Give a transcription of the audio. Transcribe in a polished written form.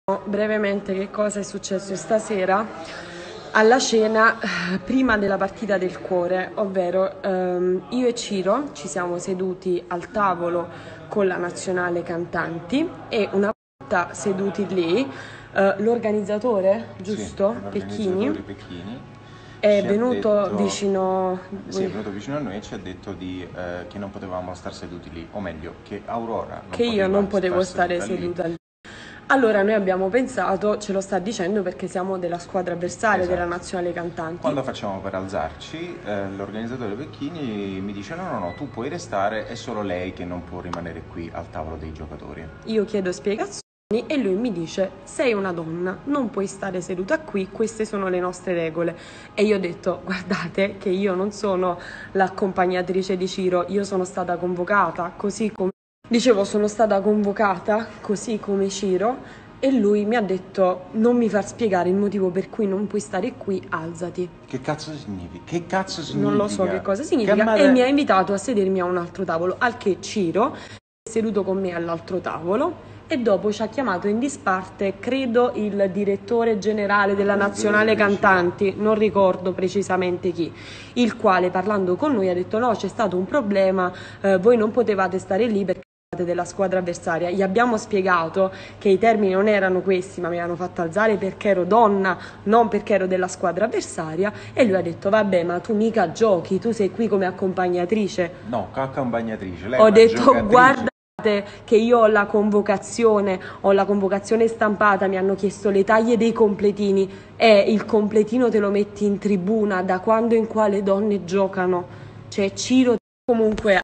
Brevemente che cosa è successo stasera alla cena prima della partita del cuore, ovvero io e Ciro ci siamo seduti al tavolo con la nazionale cantanti e una volta seduti lì l'organizzatore, giusto? Sì, Pecchini, Pecchini è ci ha venuto detto, vicino sì, è venuto vicino a noi e ci ha detto che non potevamo star seduti lì, o meglio, che Aurora che io non potevo star stare seduta lì. Allora noi abbiamo pensato, ce lo sta dicendo perché siamo della squadra avversaria della Esatto. nazionale cantanti. Quando facciamo per alzarci, l'organizzatore Pecchini mi dice no, tu puoi restare, è solo lei che non può rimanere qui al tavolo dei giocatori. Io chiedo spiegazioni e lui mi dice: sei una donna, non puoi stare seduta qui, queste sono le nostre regole. E io ho detto: guardate che io non sono l'accompagnatrice di Ciro, io sono stata convocata così come sono stata convocata così come Ciro. E lui mi ha detto: non mi far spiegare il motivo per cui non puoi stare qui, alzati. Che cazzo significa? Che cazzo significa? Non lo so che cosa significa e mi ha invitato a sedermi a un altro tavolo, al che Ciro è seduto con me all'altro tavolo e dopo ci ha chiamato in disparte, credo, il direttore generale della nazionale cantanti, non ricordo precisamente chi, il quale parlando con noi ha detto: no, c'è stato un problema, voi non potevate stare lì perché della squadra avversaria. Gli abbiamo spiegato che i termini non erano questi, ma mi hanno fatto alzare perché ero donna, non perché ero della squadra avversaria, e lui ha detto: vabbè, ma tu mica giochi, tu sei qui come accompagnatrice. No, accompagnatrice, lei è Ho una detto: giocatrice. guardate che io ho la convocazione stampata, mi hanno chiesto le taglie dei completini e il completino te lo metti in tribuna da quando e in quale donne giocano, cioè Ciro comunque